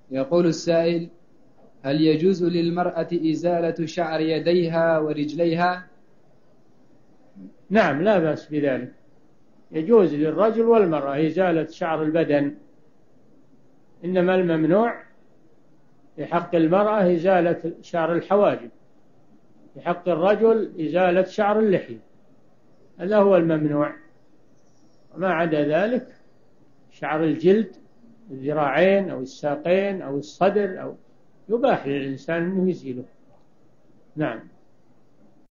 يقول السائل: هل يجوز للمرأة إزالة شعر يديها ورجليها؟ نعم، لا بأس بذلك، يجوز للرجل والمرأة إزالة شعر البدن، إنما الممنوع في حق المرأة إزالة شعر الحواجب، في حق الرجل إزالة شعر اللحية، هذا هو الممنوع. وما عدا ذلك شعر الجلد، الذراعين أو الساقين أو الصدر، أو يباح للإنسان أنه يزيله. نعم.